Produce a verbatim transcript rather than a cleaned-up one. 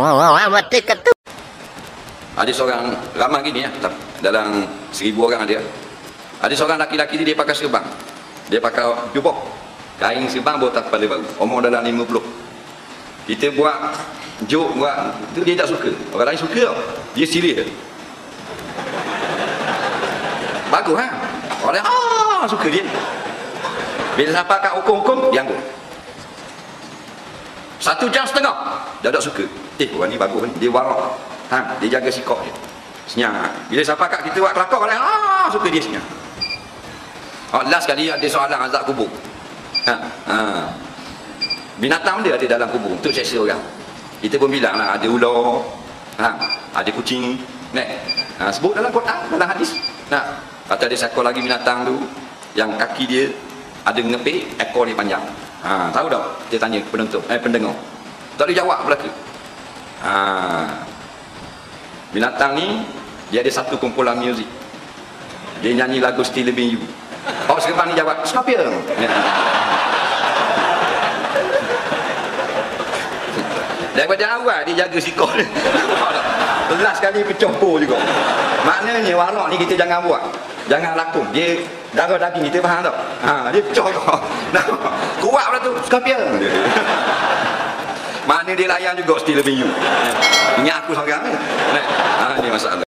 Mati ketu. Ada seorang ramai gini ya, dalam seribu orang ada. Ada seorang laki-laki dia pakai serban. Dia pakai jubah. Kain serban botak kepala baru. Umur dalam lima puluh. Kita buat joke buat tu dia tak suka. Orang lain suka tau. Dia serius. Bagus ha. Orang lain ah suka dia. Bila sampai kat hukum-hukum dia anggur. Satu jam setengah dah tak suka. Eh orang ni bagus ni. Dia warak. Ha, dia jaga sikap dia. Senyap. Bila sampai kat kita buat kelakar orang lain ah suka dia senyap. Oh, last kali ada soalan azab kubur. Ha, ha. Binatang dia ada dalam kubur untuk seksa orang. Kita pun bilang lah, ada ular, ha, ada kucing, nek. Ha, sebut dalam Quran, dalam hadis. Nah, kata ada satu lagi binatang tu yang kaki dia ada ngepek, ekor dia panjang. Ha, tahu tak? Dia tanya penonton, eh pendengar. Tak boleh jawab belaka. Ha. Binatang ni dia ada satu kumpulan muzik. Dia nyanyi lagu Still Loving You. Oh, sekarang ni jawab, Scorpion. Daripada awal dia jaga sikap dia. Belas kali pecah po juga. Maknanya warak ni kita jangan buat. Jangan lakon. Dia darah daging kita faham tak? Ha, dia pecah kau. Nah, kuat pula tu, Scorpion. Maknanya dia layan juga Still Loving You. Ingat aku seorang ni. Ha, ni masalah.